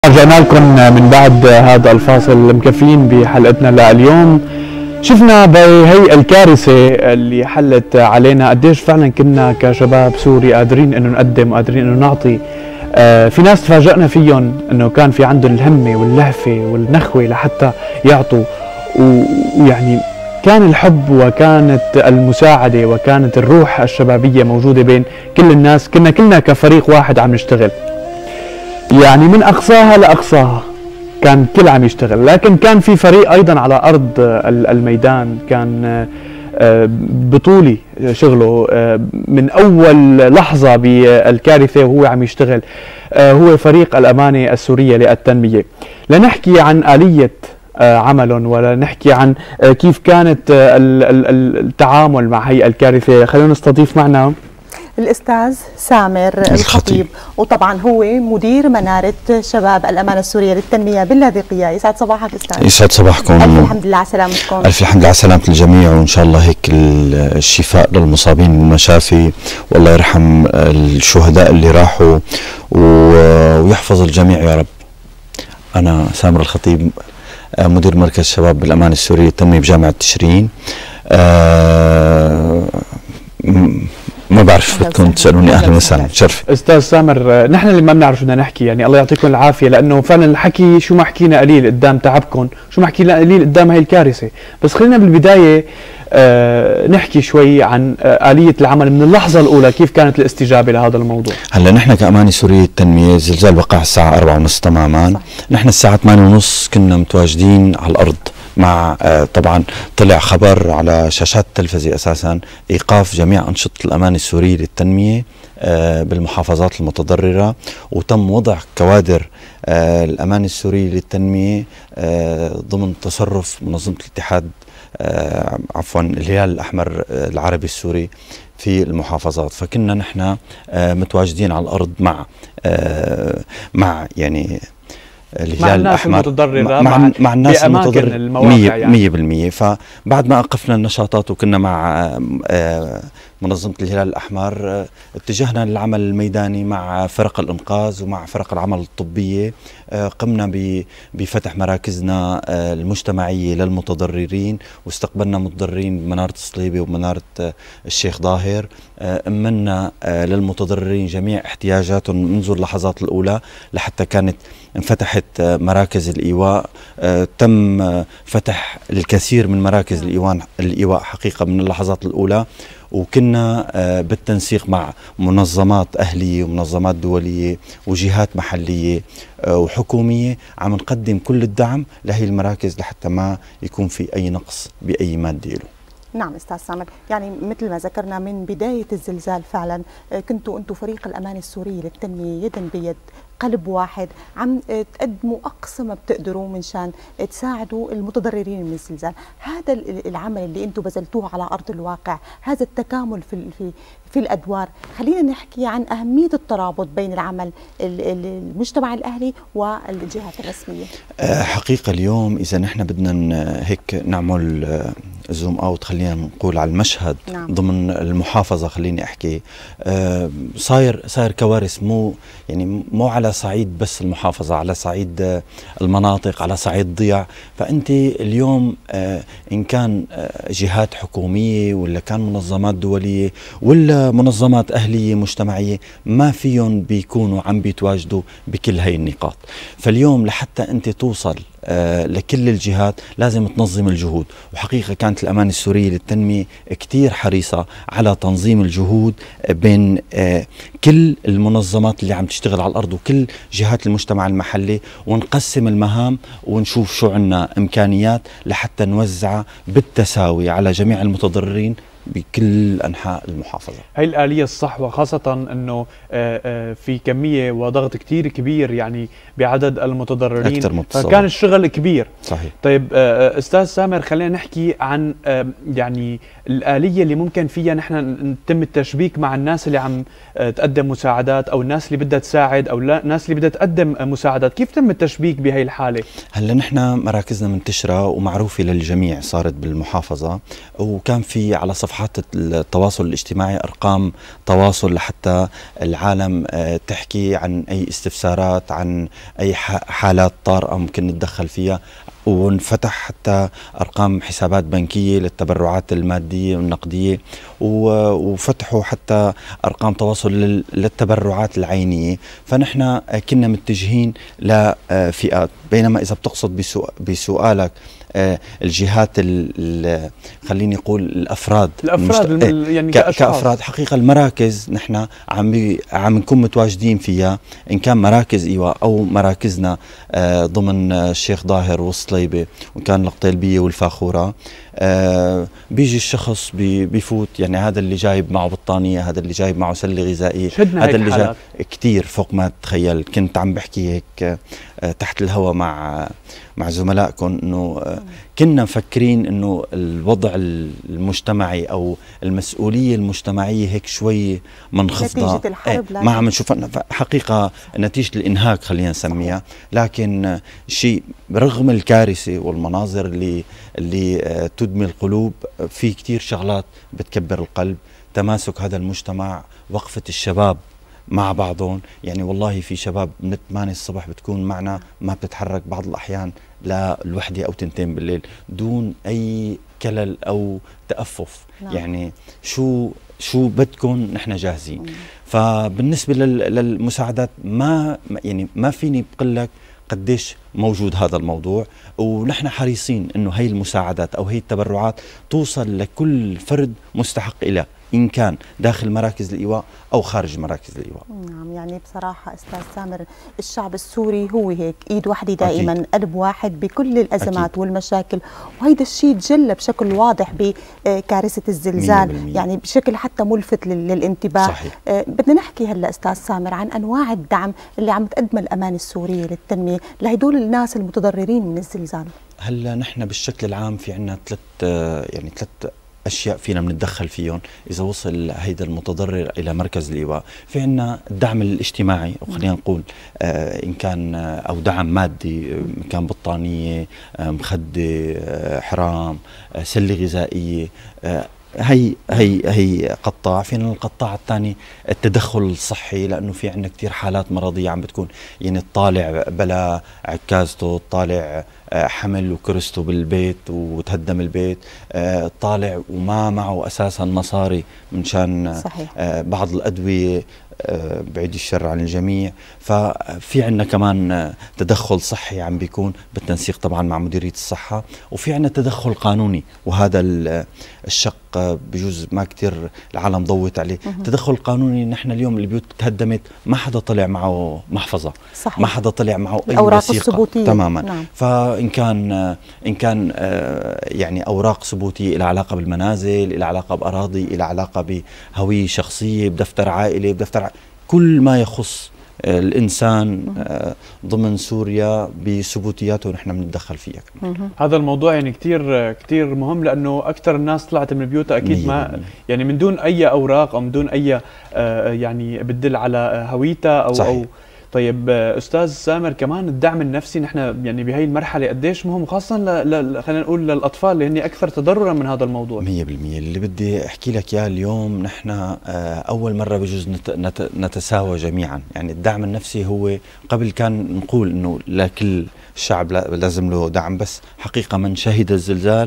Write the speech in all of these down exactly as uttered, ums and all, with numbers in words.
رجعنا لكم من بعد هذا الفاصل مكفيين بحلقتنا لليوم. شفنا بهي الكارثة اللي حلت علينا قديش فعلا كنا كشباب سوري قادرين انه نقدم وقادرين انه نعطي. آه في ناس تفاجئنا فيهم انه كان في عندهم الهمة واللهفة والنخوة لحتى يعطوا، ويعني كان الحب وكانت المساعدة وكانت الروح الشبابية موجودة بين كل الناس. كنا كلنا كفريق واحد عم نشتغل، يعني من أقصاها لأقصاها كان كل عم يشتغل، لكن كان في فريق أيضا على أرض الميدان كان بطولي شغله من أول لحظة بالكارثة وهو عم يشتغل، هو فريق الأمانة السورية للتنمية. لنحكي عن آلية عملهم ولا نحكي عن كيف كانت التعامل مع هي الكارثة، خلينا نستضيف معنا الأستاذ سامر الخطيب، وطبعا هو مدير منارة شباب الأمانة السورية للتنمية باللاذقية. يسعد صباحك أستاذ. يسعد صباحكم. ألف الحمد لله على سلامتكم. ألف الحمد لله على سلامة الجميع، وإن شاء الله هيك الشفاء للمصابين بالمشافي، والله يرحم الشهداء اللي راحوا ويحفظ الجميع يا رب. أنا سامر الخطيب، مدير مركز شباب بالأمانة السورية للتنمية بجامعة تشرين. أه ما بعرف بدكم تسالوني. اهلا وسهلا، شرف. استاذ سامر، نحن اللي ما بنعرف بدنا نحكي، يعني الله يعطيكم العافيه، لانه فعلا الحكي شو ما حكينا قليل قدام تعبكم، شو ما حكينا قليل قدام هي الكارثه. بس خلينا بالبدايه آه نحكي شوي عن آه آلية العمل من اللحظه الاولى، كيف كانت الاستجابه لهذا الموضوع؟ هلا نحن كأمانة سورية التنمية الزلزال وقع الساعه أربعة ونص تماما، نحن الساعه ثمانية ونص كنا متواجدين على الارض، مع طبعا طلع خبر على شاشات التلفزة اساسا ايقاف جميع انشطه الامانه السوريه للتنميه بالمحافظات المتضرره، وتم وضع كوادر الامانه السوريه للتنميه ضمن تصرف منظمه الاتحاد عفوا الهلال الاحمر العربي السوري في المحافظات. فكنا نحن متواجدين على الارض مع مع يعني الهلال الأحمر مع, مع, مع الناس المتضررة مية بالمية. فبعد ما أوقفنا النشاطات وكنا مع منظمة الهلال الأحمر اتجهنا للعمل الميداني مع فرق الإنقاذ ومع فرق العمل الطبية. قمنا بفتح مراكزنا المجتمعية للمتضررين، واستقبلنا متضررين بمنارة الصليبي ومنارة الشيخ ظاهر. أمنا للمتضررين جميع احتياجاتهم منذ اللحظات الأولى، لحتى كانت انفتحت مراكز الإيواء. تم فتح الكثير من مراكز الإيواء الإيواء حقيقة من اللحظات الأولى، وكنا بالتنسيق مع منظمات أهلية ومنظمات دولية وجهات محلية وحكومية عم نقدم كل الدعم لهي المراكز لحتى ما يكون في أي نقص بأي مادة له. نعم استاذ سامر، يعني مثل ما ذكرنا من بدايه الزلزال فعلا كنتوا انتم فريق الامانه السوريه للتنميه يدا بيد قلب واحد عم تقدموا اقصى ما بتقدروا من شان تساعدوا المتضررين من الزلزال. هذا العمل اللي انتم بذلتوه على ارض الواقع، هذا التكامل في في في الادوار، خلينا نحكي عن اهميه الترابط بين العمل المجتمع الاهلي والجهات الرسميه. حقيقه اليوم اذا نحن بدنا هيك نعمل زوم اوت، خلينا نقول على المشهد. نعم. ضمن المحافظه خليني احكي صاير صاير كوارث، مو يعني مو على صعيد بس المحافظه، على صعيد المناطق، على صعيد ضياع. فانت اليوم ان كان جهات حكوميه ولا كان منظمات دوليه ولا منظمات اهليه مجتمعيه، ما فيهم بيكونوا عم بيتواجدوا بكل هي النقاط. فاليوم لحتى انت توصل آه لكل الجهات لازم تنظم الجهود، وحقيقة كانت الأمانة السورية للتنمية كتير حريصة على تنظيم الجهود بين آه كل المنظمات اللي عم تشتغل على الأرض وكل جهات المجتمع المحلي، ونقسم المهام ونشوف شو عنا إمكانيات لحتى نوزعها بالتساوي على جميع المتضررين بكل أنحاء المحافظة. هي الآلية الصح، وخاصة أنه في كمية وضغط كتير كبير يعني بعدد المتضررين، أكثر متصور. فكان الشغل كبير. صحيح. طيب أستاذ سامر، خلينا نحكي عن يعني الآلية اللي ممكن فيها نحن نتم التشبيك مع الناس اللي عم تقدم مساعدات، أو الناس اللي بدها تساعد، أو الناس اللي بدها تقدم مساعدات. كيف تم التشبيك بهي الحالة؟ هلا نحن مراكزنا منتشرة ومعروفة للجميع صارت بالمحافظة، وكان في على صفحة صفحات التواصل الاجتماعي أرقام تواصل لحتى العالم تحكي عن أي استفسارات، عن أي حالات طارئة ممكن نتدخل فيها. وانفتح حتى أرقام حسابات بنكية للتبرعات المادية والنقدية، وفتحوا حتى أرقام تواصل للتبرعات العينية. فنحن كنا متجهين لفئات. بينما إذا بتقصد بسؤالك الجهات، خليني اقول الافراد الافراد المشت... يعني ك... كافراد حقيقه المراكز نحن عم بي... عم نكون متواجدين فيها، ان كان مراكز ايواء او مراكزنا آه ضمن الشيخ ظاهر والصليبه وكان القطيلبيه والفاخوره. آه بيجي الشخص بي... بيفوت، يعني هذا اللي جايب معه بطانيه، هذا اللي جايب معه سله غذائيه، هذا اللي جايب كثير فوق ما تتخيل. كنت عم بحكي هيك آه تحت الهواء مع مع زملائكم انه كنا مفكرين انه الوضع المجتمعي او المسؤوليه المجتمعيه هيك شوي منخفضه، نتيجه الحرب ايه ما عم نشوف حقيقه نتيجه الانهاك خلينا نسميها. لكن شيء رغم الكارثه والمناظر اللي اللي تدمي القلوب، في كثير شغلات بتكبر القلب. تماسك هذا المجتمع، وقفه الشباب مع بعضهم، يعني والله في شباب من ثمانية الصبح بتكون معنا ما بتتحرك بعض الأحيان للوحدة أو تنتين بالليل دون أي كلل أو تأفف. نعم. يعني شو شو بدكم نحن جاهزين. مم. فبالنسبة للمساعدات ما يعني ما فيني بقول لك قديش موجود هذا الموضوع، ونحن حريصين انه هي المساعدات او هي التبرعات توصل لكل فرد مستحق إلها، إن كان داخل مراكز الإيواء أو خارج مراكز الإيواء. نعم، يعني بصراحة أستاذ سامر الشعب السوري هو هيك إيد واحدة دائما، أكيد. قلب واحد بكل الأزمات أكيد. والمشاكل، وهيدا الشيء تجلى بشكل واضح بكارثة الزلزال، مية بالمية. يعني بشكل حتى ملفت للانتباه. صحيح. آه بدنا نحكي هلا أستاذ سامر عن أنواع الدعم اللي عم تقدمها الأمانة السورية للتنمية لهدول الناس المتضررين من الزلزال. هلا نحن بالشكل العام في عنا ثلاث يعني ثلاث أشياء فينا بنتدخل فيهم إذا وصل هيدا المتضرر إلى مركز الإيواء. في عنا الدعم الاجتماعي، أو خلينا نقول آه إن كان آه أو دعم مادي، إن كان بطانية، آه مخدة، آه حرام، آه سلة غذائية، آه هي هي هي قطاع. فينا القطاع الثاني التدخل الصحي، لانه في عندنا كثير حالات مرضيه عم بتكون يعني الطالع بلا عكازته، الطالع حمل وكرسته بالبيت وتهدم البيت، الطالع وما معه اساسا مصاري منشان صحيح. بعض الادويه، بعيد الشر عن الجميع. ففي عندنا كمان تدخل صحي عم بيكون بالتنسيق طبعا مع مديرية الصحة، وفي عندنا تدخل قانوني، وهذا الشق بجوز ما كتير العالم ضوت عليه. تدخل قانوني، نحن اليوم البيوت تهدمت ما حدا طلع معه محفظة، صحيح. ما حدا طلع معه أي وثيقة تماما. نعم. فإن كان إن كان يعني أوراق ثبوتية إلى علاقة بالمنازل، إلى علاقة بأراضي، إلى علاقة بهوية شخصية، بدفتر عائلة، بدفتر ع... كل ما يخص الإنسان ضمن سوريا بثبوتياته نحن بنتدخل فيها. هذا الموضوع يعني كتير كتير مهم، لأنه أكثر الناس طلعت من بيوتها أكيد ما يعني من دون أي أوراق أو من دون أي يعني بتدل على هويتها أو صحيح. أو طيب أستاذ سامر، كمان الدعم النفسي نحن يعني بهي المرحلة قديش مهم، خاصة ل... خلينا نقول للأطفال اللي هن أكثر تضررا من هذا الموضوع. مية بالمية اللي بدي أحكي لك إياه اليوم، نحن أول مرة بجوز نت... نت... نتساوى جميعا. يعني الدعم النفسي هو قبل كان نقول إنه لكل الشعب لازم له دعم، بس حقيقة من شهد الزلزال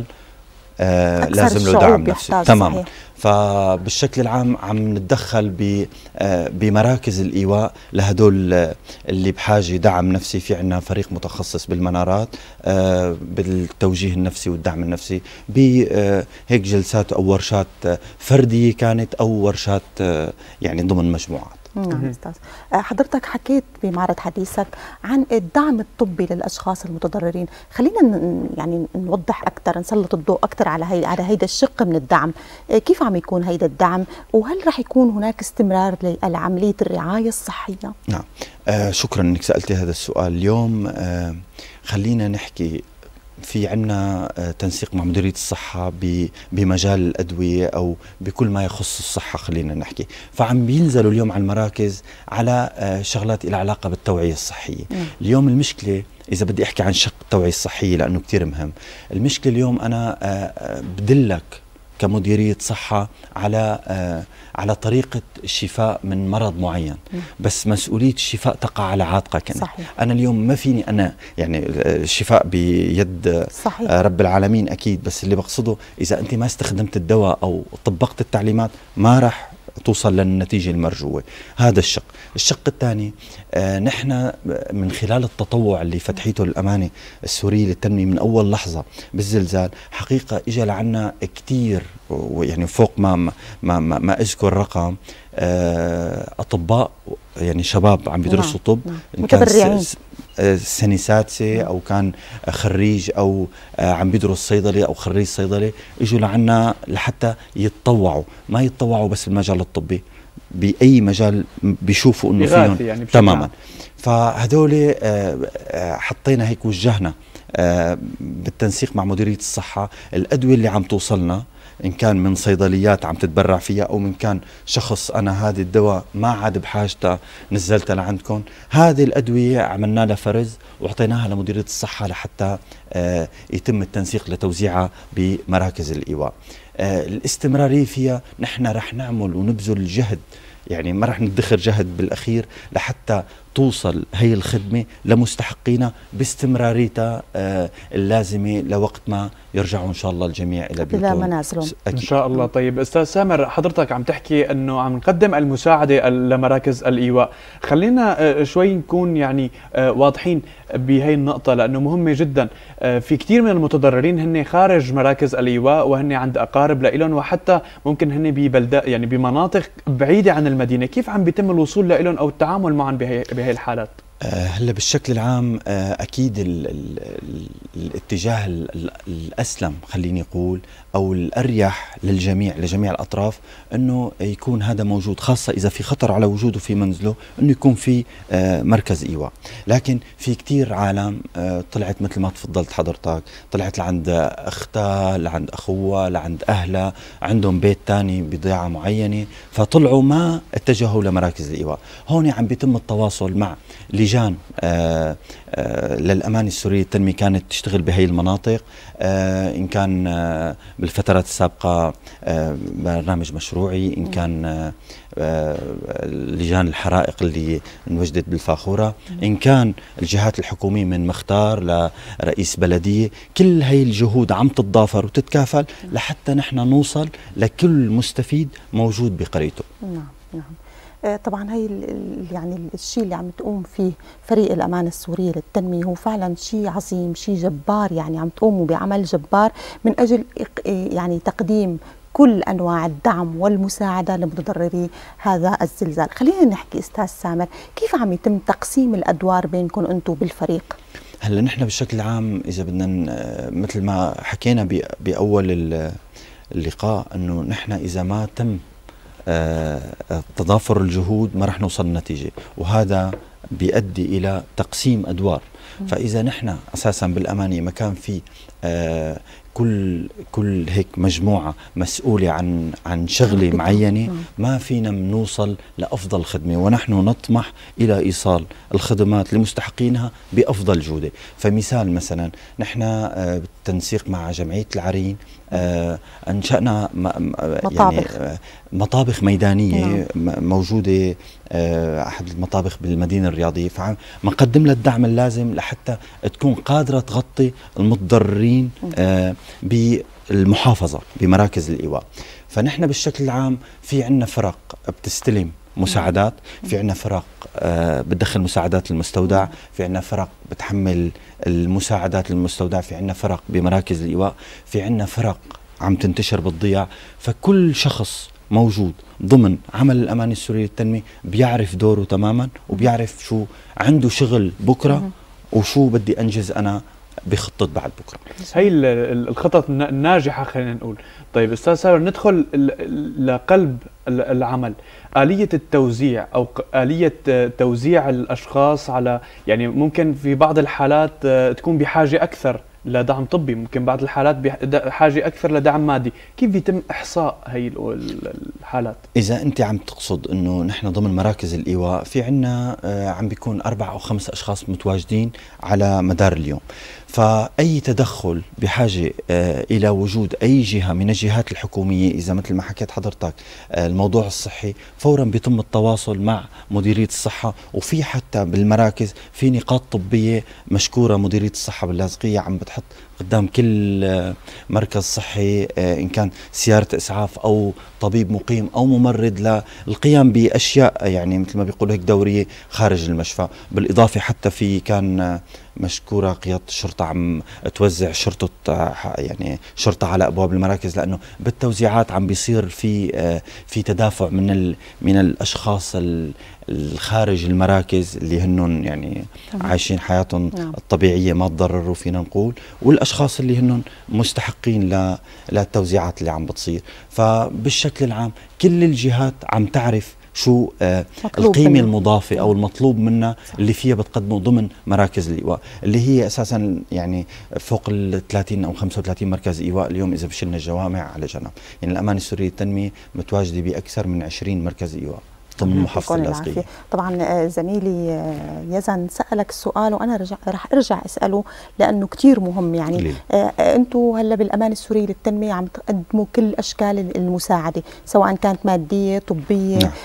آه لازم له دعم نفسي تماما. فبالشكل العام عم نتدخل بمراكز الإيواء لهدول اللي بحاجة دعم نفسي. في عنا فريق متخصص بالمنارات آه بالتوجيه النفسي والدعم النفسي، بهيك جلسات أو ورشات فردية كانت أو ورشات آه يعني ضمن مجموعات. نعم أستاذ، حضرتك حكيت بمعرض حديثك عن الدعم الطبي للأشخاص المتضررين. خلينا يعني نوضح أكثر، نسلط الضوء أكثر على هي على هيدا الشق من الدعم. كيف عم يكون هيدا الدعم، وهل رح يكون هناك استمرار لعملية الرعاية الصحية؟ نعم آه شكرا أنك سألتي هذا السؤال. اليوم آه خلينا نحكي في عنا تنسيق مع مديرية الصحة بمجال الأدوية أو بكل ما يخص الصحة خلينا نحكي. فعم بينزلوا اليوم على المراكز على شغلات إلى علاقة بالتوعية الصحية. م. اليوم المشكلة إذا بدي أحكي عن شق التوعية الصحية لأنه كتير مهم، المشكلة اليوم أنا بدلك كمديرية صحة على آه على طريقة الشفاء من مرض معين، بس مسؤولية الشفاء تقع على عاتقك. صحيح. أنا اليوم ما فيني أنا يعني الشفاء بيد صحيح. رب العالمين أكيد، بس اللي بقصده إذا أنت ما استخدمت الدواء أو طبقت التعليمات ما راح توصل للنتيجة المرجوة. هذا الشق. الشق الثاني آه نحن من خلال التطوع اللي فتحيته الأمانة السورية للتنمية من أول لحظة بالزلزال، حقيقة إجا لعنا كتير، يعني فوق ما ما ما, ما أذكر رقم آه أطباء يعني شباب عم بيدرسوا طب، إن كان سنة سادسة أو كان خريج أو عم بيدرس صيدلة أو خريج صيدلة، إجوا لعنا لحتى يتطوعوا، ما يتطوعوا بس بالمجال الطبي، بأي مجال بيشوفوا إنه فيهم يعني تماما. فهدول حطينا هيك وجهنا بالتنسيق مع مديرية الصحة الأدوية اللي عم توصلنا، إن كان من صيدليات عم تتبرع فيها أو من كان شخص أنا هذه الدواء ما عاد بحاجتها نزلتها لعندكم، هذه الأدوية عملنا لها فرز وعطيناها لمديرية الصحة لحتى آه يتم التنسيق لتوزيعها بمراكز الإيواء. آه الاستمرارية فيها نحن رح نعمل ونبذل جهد، يعني ما رح ندخر جهد بالأخير لحتى توصل هي الخدمة لمستحقينا باستمراريتها آه اللازمة لوقت ما يرجعوا إن شاء الله الجميع إلى بيوتهم منازلهم إن شاء الله. طيب أستاذ سامر، حضرتك عم تحكي أنه عم نقدم المساعدة لمراكز الإيواء، خلينا شوي نكون يعني واضحين بهي النقطة لأنه مهمة جدا. في كثير من المتضررين هن خارج مراكز الإيواء وهن عند أقارب لإلهم، وحتى ممكن هن ببلدات يعني بمناطق بعيدة عن المدينة، كيف عم بيتم الوصول لإلهم أو التعامل معهم بهي بهي الحالات؟ هلا بالشكل العام اكيد ال ال ال الاتجاه ال الاسلم خليني اقول او الاريح للجميع لجميع الاطراف انه يكون هذا موجود، خاصه اذا في خطر على وجوده في منزله انه يكون في مركز ايواء. لكن في كثير عالم طلعت مثل ما تفضلت حضرتك، طلعت لعند اختها لعند اخوها لعند اهلها، عندهم بيت ثاني بضيعه معينه، فطلعوا ما اتجهوا لمراكز الايواء. هون عم بيتم التواصل مع لجان آآ آآ للأمانة السورية للتنمية كانت تشتغل بهي المناطق، إن كان بالفترات السابقة برنامج مشروعي، إن كان لجان الحرائق اللي انوجدت بالفاخورة، إن كان الجهات الحكومية من مختار لرئيس بلدية، كل هي الجهود عم تتضافر وتتكافل لحتى نحن نوصل لكل مستفيد موجود بقريته. نعم نعم. طبعا هي يعني الشيء اللي عم تقوم فيه فريق الأمانة السورية للتنمية هو فعلا شيء عظيم، شيء جبار، يعني عم تقوموا بعمل جبار من أجل يعني تقديم كل أنواع الدعم والمساعدة لمتضرري هذا الزلزال. خلينا نحكي أستاذ سامر، كيف عم يتم تقسيم الأدوار بينكم أنتم بالفريق؟ هلا نحن بشكل عام إذا بدنا مثل ما حكينا بأول اللقاء أنه نحن إذا ما تم آه تضافر الجهود ما رح نوصل لنتيجة، وهذا بيؤدي إلى تقسيم أدوار. م. فإذا نحن أساسا بالأمانة ما كان في آه كل كل هيك مجموعة مسؤولة عن عن شغلة معينة ما فينا نوصل لأفضل خدمة، ونحن نطمح إلى إيصال الخدمات لمستحقينها بأفضل جودة. فمثال مثلا نحن آه بالتنسيق مع جمعية العرين آه أنشأنا يعني آه مطابخ ميدانية نعم. موجودة آه أحد المطابخ بالمدينة الرياضية، فمنقدم لها الدعم اللازم لحتى تكون قادرة تغطي المتضررين آه بالمحافظة بمراكز الإيواء. فنحن بالشكل العام في عنا فرق بتستلم مساعدات، في عنا فرق آه بتدخل مساعدات للمستودع، في عنا فرق بتحمل المساعدات للمستودع، في عنا فرق بمراكز الإيواء، في عنا فرق عم تنتشر بالضياع. فكل شخص موجود ضمن عمل الأمانة السورية للتنمية بيعرف دوره تماما وبيعرف شو عنده شغل بكرة وشو بدي أنجز أنا بخطة بعد بكرة. هي الخطط الناجحة خلينا نقول. طيب أستاذ سامر، ندخل لقلب العمل، آلية التوزيع أو آلية توزيع الأشخاص على، يعني ممكن في بعض الحالات تكون بحاجة أكثر لدعم طبي، ممكن بعض الحالات بحاجة أكثر لدعم مادي، كيف بيتم إحصاء هي الحالات؟ إذا أنت عم تقصد أنه نحن ضمن مراكز الإيواء في عنا عم بيكون أربع أو خمس أشخاص متواجدين على مدار اليوم، فأي تدخل بحاجة آه إلى وجود أي جهة من الجهات الحكومية، إذا مثل ما حكيت حضرتك آه الموضوع الصحي، فورا بيتم التواصل مع مديرية الصحة. وفي حتى بالمراكز في نقاط طبية مشكورة مديرية الصحة باللاذقية عم بتحط قدام كل آه مركز صحي آه إن كان سيارة إسعاف أو طبيب مقيم أو ممرض للقيام بأشياء يعني مثل ما بيقولوا هيك دورية خارج المشفى. بالإضافة حتى في كان آه مشكورة قيادة الشرطة عم توزع شرطة يعني شرطة على أبواب المراكز، لأنه بالتوزيعات عم بيصير في في تدافع من من الأشخاص الخارج المراكز اللي هنن يعني عايشين حياتهم الطبيعية ما تضرروا فينا نقول، والأشخاص اللي هنن مستحقين للتوزيعات اللي عم بتصير. فبالشكل العام كل الجهات عم تعرف شو آه القيمة منه. المضافة أو المطلوب منا اللي فيها بتقدمه ضمن مراكز الإيواء، اللي هي أساسا يعني فوق ال ثلاثين أو خمسة وثلاثين مركز إيواء اليوم إذا بشلنا الجوامع على جنب. يعني الأمانة السورية للتنمية متواجدة بأكثر من عشرين مركز إيواء ضمن محافظة اللاذقية. طبعا زميلي يزن سألك السؤال وأنا رجع رح أرجع أسأله لأنه كتير مهم. يعني أنتم هلا بالأمانة السورية للتنمية عم تقدموا كل أشكال المساعدة سواء كانت مادية طبية نعم.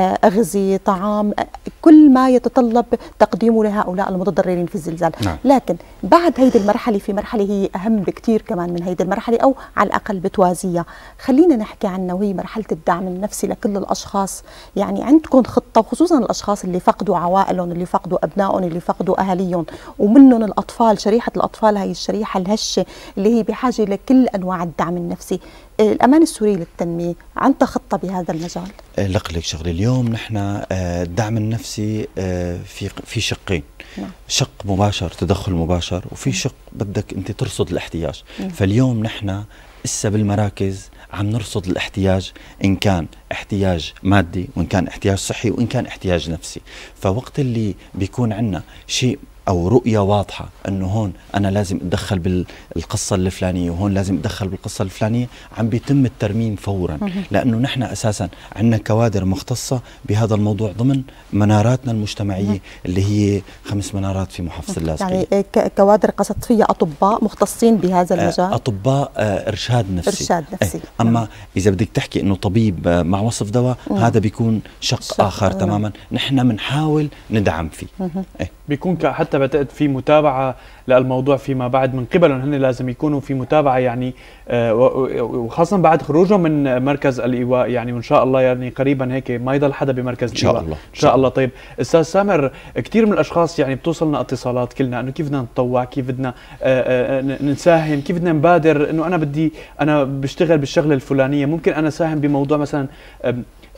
أغذية طعام، كل ما يتطلب تقديمه لهؤلاء المتضررين في الزلزال نعم. لكن بعد هيدي المرحلة في مرحلة هي أهم بكتير كمان من هيدي المرحلة أو على الأقل بتوازيها، خلينا نحكي عنها وهي مرحلة الدعم النفسي لكل الأشخاص. يعني عندكم خطة خصوصا الأشخاص اللي فقدوا عوائلهم، اللي فقدوا أبنائهم، اللي فقدوا أهاليهم، ومنهم الأطفال، شريحة الأطفال هي الشريحة الهشة اللي هي بحاجة لكل أنواع الدعم النفسي. الأمانة السورية للتنمية عندها خطة بهذا المجال؟ لك لك شغلة اليوم نحن الدعم النفسي في في شقين نعم. شق مباشر تدخل مباشر، وفي شق بدك أنت ترصد الاحتياج. نعم. فاليوم نحن إسا بالمراكز عم نرصد الاحتياج، إن كان احتياج مادي وإن كان احتياج صحي وإن كان احتياج نفسي. فوقت اللي بيكون عندنا شيء أو رؤية واضحة أنه هون أنا لازم أتدخل بالقصة الفلانية وهون لازم أتدخل بالقصة الفلانية، عم بيتم الترميم فورا، لأنه نحن أساسا عندنا كوادر مختصة بهذا الموضوع ضمن مناراتنا المجتمعية اللي هي خمس منارات في محافظة اللاذقية. يعني كوادر قصدت فيها أطباء مختصين بهذا المجال؟ أطباء إرشاد نفسي. إرشاد نفسي. أما إذا بدك تحكي أنه طبيب مع وصف دواء هذا بيكون شق, شق آخر مم. تماما، نحن بنحاول ندعم فيه. إيه؟ بيكون حتى بعتقد في متابعة للموضوع فيما بعد من قبلهم، هن لازم يكونوا في متابعة يعني آه وخاصة بعد خروجهم من مركز الإيواء يعني، وإن شاء الله يعني قريبا هيك ما يضل حدا بمركز الإيواء إن شاء الله. إن شاء الله. طيب أستاذ سامر، كثير من الأشخاص يعني بتوصلنا اتصالات كلنا إنه كيف بدنا نتطوع، كيف بدنا آه آه نساهم، كيف بدنا نبادر، إنه أنا بدي أنا بشتغل بالشغلة الفلانية، ممكن أنا ساهم بموضوع مثلا آه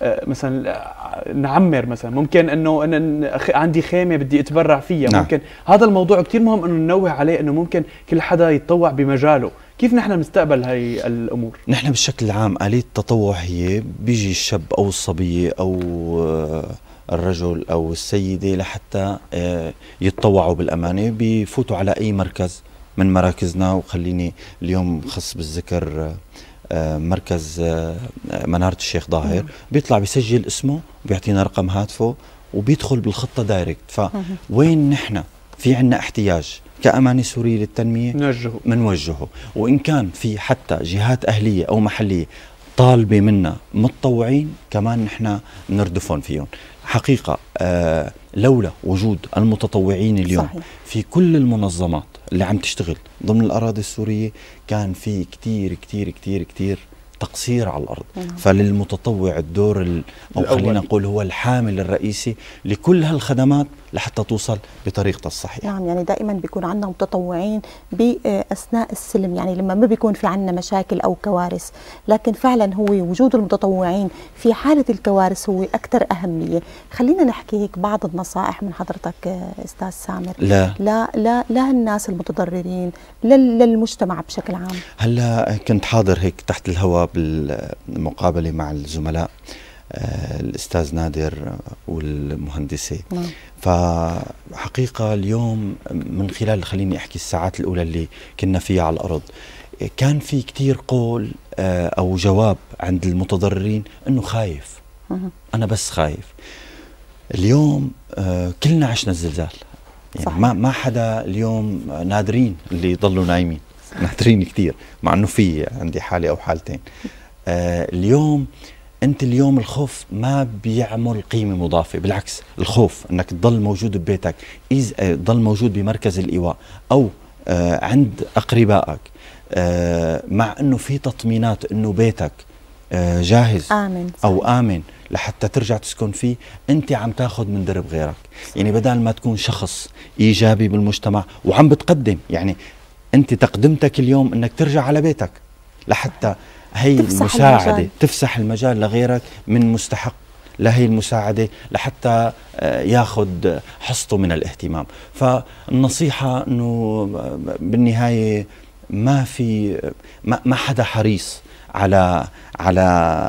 مثلا نعمر، مثلا ممكن انه أنا عندي خيمه بدي اتبرع فيها نعم. ممكن هذا الموضوع كثير مهم انه ننوه عليه، انه ممكن كل حدا يتطوع بمجاله. كيف نحن نستقبل هاي الامور؟ نحن بالشكل العام آلية التطوع هي بيجي الشاب او الصبيه او الرجل او السيده لحتى يتطوعوا بالامانه، بيفوتوا على اي مركز من مراكزنا. وخليني اليوم خص بالذكر مركز منارة الشيخ ظاهر، بيطلع بيسجل اسمه بيعطينا رقم هاتفه وبيدخل بالخطة دايركت. فوين نحن في عنا احتياج كأمانة سورية للتنمية نوجهه منوجهه، وإن كان في حتى جهات أهلية أو محلية طالبة منا متطوعين كمان نحن نردفهم فيهم. حقيقة آه لولا وجود المتطوعين اليوم صحيح. في كل المنظمات اللي عم تشتغل ضمن الأراضي السورية كان في كتير كتير كتير كتير تقصير على الأرض. مم. فللمتطوع الدور أو خلينا نقول هو الحامل الرئيسي لكل هالخدمات لحتى توصل بطريقة الصحيحة. نعم، يعني دائما بيكون عندنا متطوعين بأثناء السلم، يعني لما ما بيكون في عندنا مشاكل أو كوارث، لكن فعلا هو وجود المتطوعين في حالة الكوارث هو أكثر أهمية. خلينا نحكي هيك بعض النصائح من حضرتك أستاذ سامر لا لا لا لا الناس المتضررين، للمجتمع بشكل عام. هلا كنت حاضر هيك تحت الهواء بالمقابلة مع الزملاء آه الأستاذ نادر والمهندسة. نعم. فحقيقة اليوم من خلال خليني أحكي الساعات الأولى اللي كنا فيها على الأرض كان في كتير قول آه أو جواب عند المتضررين أنه خايف. مه. أنا بس خايف. اليوم آه كلنا عشنا الزلزال، يعني صحيح. ما ما حدا اليوم نادرين اللي يضلوا نايمين، نادرين كثير، مع انه في عندي حالة او حالتين. آه اليوم انت اليوم الخوف ما بيعمل قيمة مضافة، بالعكس الخوف انك تضل موجود ببيتك، إذ تضل موجود بمركز الإيواء او آه عند اقربائك، آه مع انه في تطمينات انه بيتك آه جاهز آمن او امن لحتى ترجع تسكن فيه، انت عم تاخذ من درب غيرك. يعني بدل ما تكون شخص ايجابي بالمجتمع وعم بتقدم، يعني انت تقدمتك اليوم انك ترجع على بيتك لحتى هي تفسح المساعدة المجال. تفسح المجال لغيرك من مستحق لهي المساعدة لحتى ياخذ حصته من الاهتمام. فالنصيحة انه بالنهاية ما في ما, ما حدا حريص على على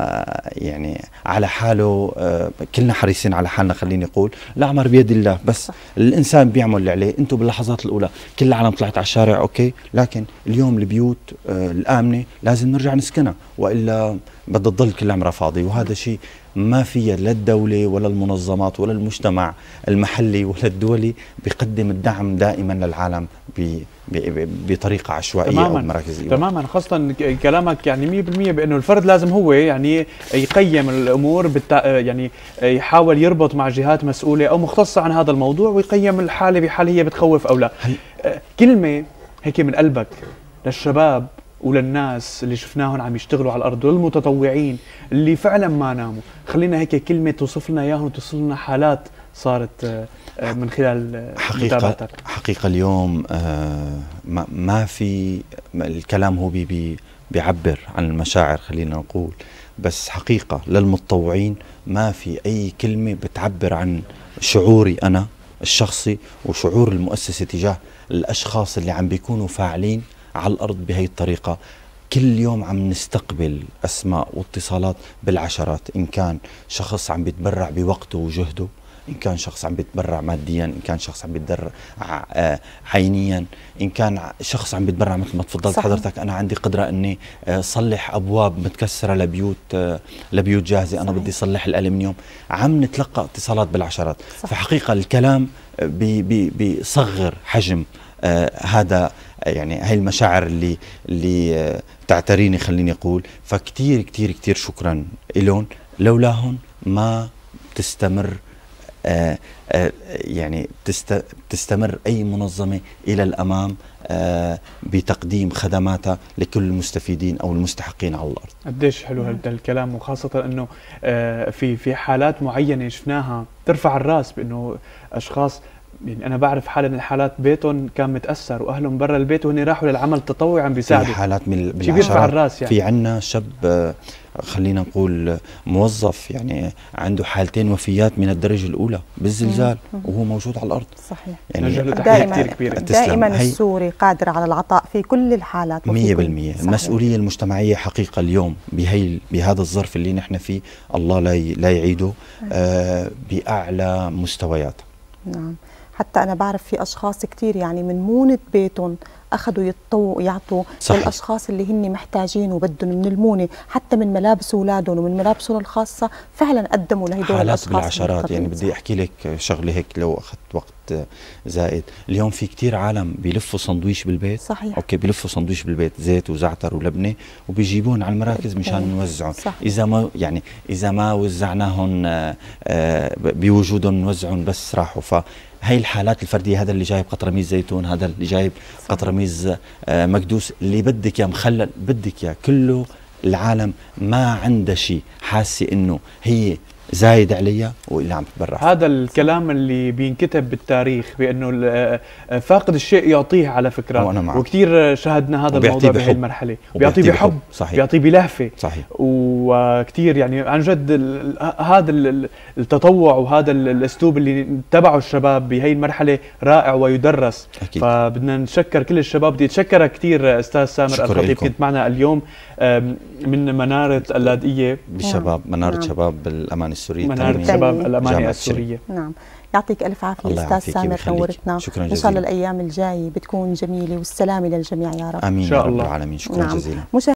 يعني على حاله، آه كلنا حريصين على حالنا، خليني اقول الامر بيد الله، بس صح. الانسان بيعمل اللي عليه. انتم باللحظات الاولى كل العالم طلعت على الشارع اوكي، لكن اليوم البيوت آه الامنه لازم نرجع نسكنها، والا بدها تضل كل عمرها فاضي. وهذا شيء ما فيها لا الدوله ولا المنظمات ولا المجتمع المحلي ولا الدولي بيقدم الدعم دائما للعالم ب بطريقه عشوائيه تماماً. او مراكز إيواء. تماما، خاصه كلامك يعني مية بالمية بانه الفرد لازم هو يعني يقيم الامور بالتا... يعني يحاول يربط مع جهات مسؤوله او مختصه عن هذا الموضوع ويقيم الحاله بحال هي بتخوف او لا. كلمه هيك من قلبك للشباب وللناس اللي شفناهم عم يشتغلوا على الارض والمتطوعين اللي فعلا ما ناموا، خلينا هيك كلمه توصف لنا اياهم وتوصف لنا حالات صارت من خلال حقيقة حقيقة اليوم آه ما, ما في الكلام هو بي بي بيعبر عن المشاعر خلينا نقول، بس حقيقة للمتطوعين ما في أي كلمة بتعبر عن شعوري أنا الشخصي وشعور المؤسسة تجاه الأشخاص اللي عم بيكونوا فاعلين على الأرض بهي الطريقة. كل يوم عم نستقبل أسماء واتصالات بالعشرات، إن كان شخص عم بيتبرع بوقته وجهده، إن كان شخص عم بيتبرع ماديا، إن كان شخص عم بيتبرع عينيا، إن كان شخص عم بيتبرع مثل ما تفضلت حضرتك. أنا عندي قدرة إني صلح أبواب متكسرة لبيوت لبيوت جاهزة، أنا بدي صلح الألمنيوم. عم نتلقى اتصالات بالعشرات. صحيح. فحقيقة الكلام بي بي بيصغر حجم آه هذا يعني هاي المشاعر اللي اللي آه تعتريني خليني أقول. فكتير كتير كتير شكرا إلون، لولاهن ما تستمر آه آه يعني تست تستمر أي منظمة إلى الأمام آه بتقديم خدماتها لكل المستفيدين أو المستحقين على الأرض. قديش حلو هذا الكلام، وخاصة أنه آه في في حالات معينة شفناها ترفع الراس، بأنه أشخاص يعني أنا بعرف حالة من الحالات بيتهم كان متأثر وأهلهم برا البيت وهن راحوا للعمل التطوعي عم بيساعدوا. في حالات من بيرفع الراس يعني. في عنا شاب آه خلينا نقول موظف يعني عنده حالتين وفيات من الدرجة الأولى بالزلزال وهو موجود على الأرض. صحيح. يعني دائما دائما السوري قادر على العطاء في كل الحالات. مية بالمية. المسؤولية المجتمعية حقيقة اليوم بهي بهذا الظرف اللي نحن فيه الله لا لا يعيده آه بأعلى مستويات. نعم. حتى أنا بعرف في أشخاص كتير يعني من مونة بيتهم أخذوا يطو يعطوا للأشخاص اللي هن محتاجين وبدهم من المونة، حتى من ملابس أولادهم ومن ملابسهم الخاصة، فعلا قدموا لهدول الأشخاص بالعشرات. يعني بدي أحكي لك شغلة هيك لو أخذت وقت زائد. اليوم في كتير عالم بيلفوا صندويش بالبيت. صحيح. أوكي، بيلفوا صندويش بالبيت زيت وزعتر ولبنة وبيجيبون على المراكز مشان نوزعهم. إذا ما يعني إذا ما وزعناهم بوجودهم نوزعهم بس راحوا. ف هاي الحالات الفردية، هذا اللي جايب قطرميز زيتون، هذا اللي جايب قطرميز آه مكدوس، اللي بدك يا مخلل بدك يا كله. العالم ما عنده شيء حاسة انه هي زايد عليها واللي عم تبرع. هذا الكلام اللي بينكتب بالتاريخ بانه فاقد الشيء يعطيه على فكره، وكثير شاهدنا هذا الموضوع بهي المرحله. بيعطيه بحب، بيعطيه بلهفه. صحيح. وكثير يعني عن جد هذا التطوع وهذا الاسلوب اللي اتبعه الشباب بهي المرحله رائع ويدرس. أكيد. فبدنا نشكر كل الشباب. بدي اتشكرك كثير استاذ سامر الخطيب، كنت معنا اليوم من مناره اللاذقيه بالشباب، مناره نعم. شباب الأمانة السورية، مناره شباب الأمانة السورية. نعم، يعطيك ألف عافية أستاذ سامر، نورتنا. شكرا جزيلا. إن شاء الله الأيام الجاية بتكون جميلة والسلامة للجميع يا رب. آمين يا رب العالمين. شكرا نعم. جزيلا.